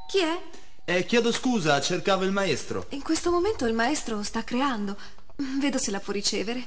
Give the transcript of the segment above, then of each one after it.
Chi è? Chiedo scusa, cercavo il maestro. In questo momento il maestro sta creando. Vedo se la può ricevere.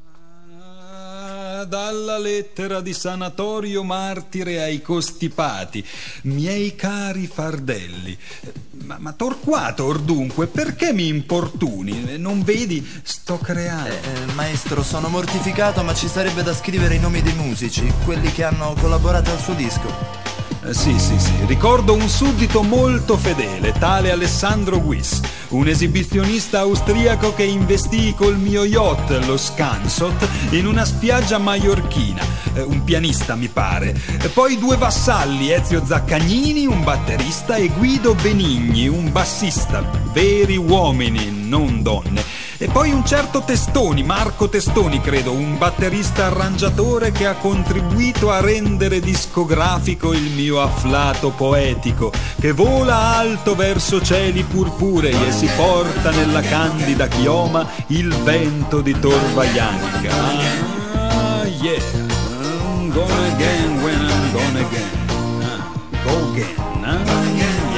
Dalla lettera di sanatorio martire ai costipati, miei cari fardelli. Ma Torquato, or dunque, perché mi importuni? Non vedi? Sto creando. Maestro, sono mortificato, ma ci sarebbe da scrivere i nomi dei musici, quelli che hanno collaborato al suo disco. Sì, ricordo un suddito molto fedele, tale Alessandro Guis, un esibizionista austriaco che investì col mio yacht, lo Scansot, in una spiaggia maiorchina, un pianista mi pare, poi 2 vassalli, Ezio Zaccagnini, un batterista, e Guido Benigni, un bassista, veri uomini, non donne. E poi un certo Testoni, Marco Testoni credo, un batterista arrangiatore che ha contribuito a rendere discografico il mio afflato poetico, che vola alto verso cieli purpurei e si porta nella candida chioma il vento di torva bianca. Yeah, I'm gonna again when I'm gonna again. Go again,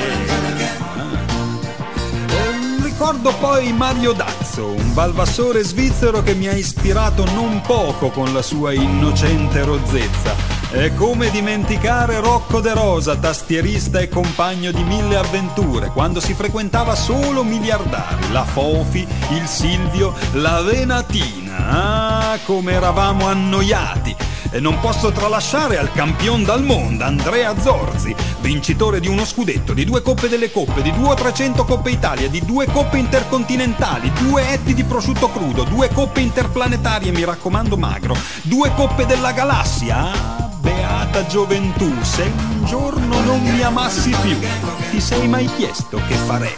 Ricordo poi Mario Dazzo, un valvassore svizzero che mi ha ispirato non poco con la sua innocente rozzezza. E come dimenticare Rocco De Rosa, tastierista e compagno di 1000 avventure, quando si frequentava solo miliardari, la Fofi, il Silvio, la Venatina. Ah, come eravamo annoiati! E non posso tralasciare al campion dal mondo, Andrea Zorzi, vincitore di uno scudetto, di 2 coppe delle coppe, di 2 o 300 coppe Italia, di 2 coppe intercontinentali, 2 etti di prosciutto crudo, 2 coppe interplanetarie, mi raccomando magro, 2 coppe della galassia. Ah, beata gioventù, se un giorno non mi amassi più, ti sei mai chiesto che farei?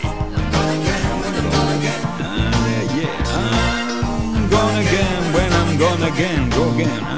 I'm gonna again when I'm gonna again, go again.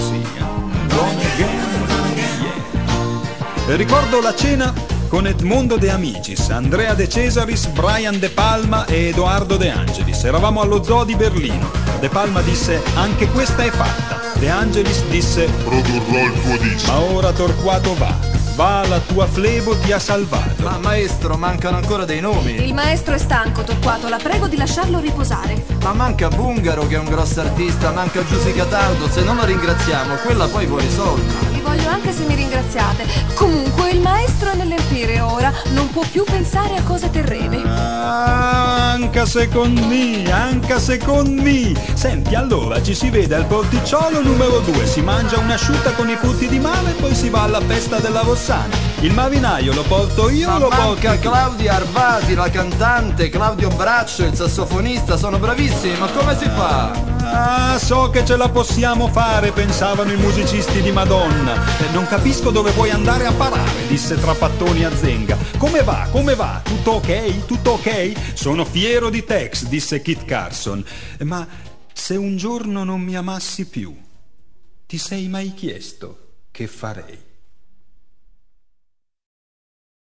Ricordo la cena con Edmondo De Amicis, Andrea De Cesaris, Brian De Palma e Edoardo De Angelis. Eravamo allo Zoo di Berlino. De Palma disse: anche questa è fatta. De Angelis disse: produrrò il tuo disco. Ma ora Torquato va, la tua flebo ti ha salvato. Ma maestro, mancano ancora dei nomi. Il maestro è stanco, Torquato, la prego di lasciarlo riposare. Ma manca Bungaro, che è un grosso artista, manca Giusy Cataldo. Se non lo ringraziamo, quella poi vuole i soldi. Vi voglio anche se mi ringraziate. Comunque il maestro è nell'Empire ora, non può più pensare a cose terrene. Anche secondo me. Senti, allora ci si vede al porticciolo numero 2, si mangia un'asciutta con i frutti di mare e poi si va alla festa della Rossana. Il marinaio lo porto io o lo porti tu? Claudia Arvasi, la cantante, Claudio Braccio, il sassofonista, sono bravissimi, ma come si fa? Ah, so che ce la possiamo fare, pensavano i musicisti di Madonna. Non capisco dove vuoi andare a parare, disse Trapattoni a Zenga. Come va? Tutto ok? Sono fiero di Tex, disse Kit Carson. Ma se un giorno non mi amassi più, ti sei mai chiesto che farei?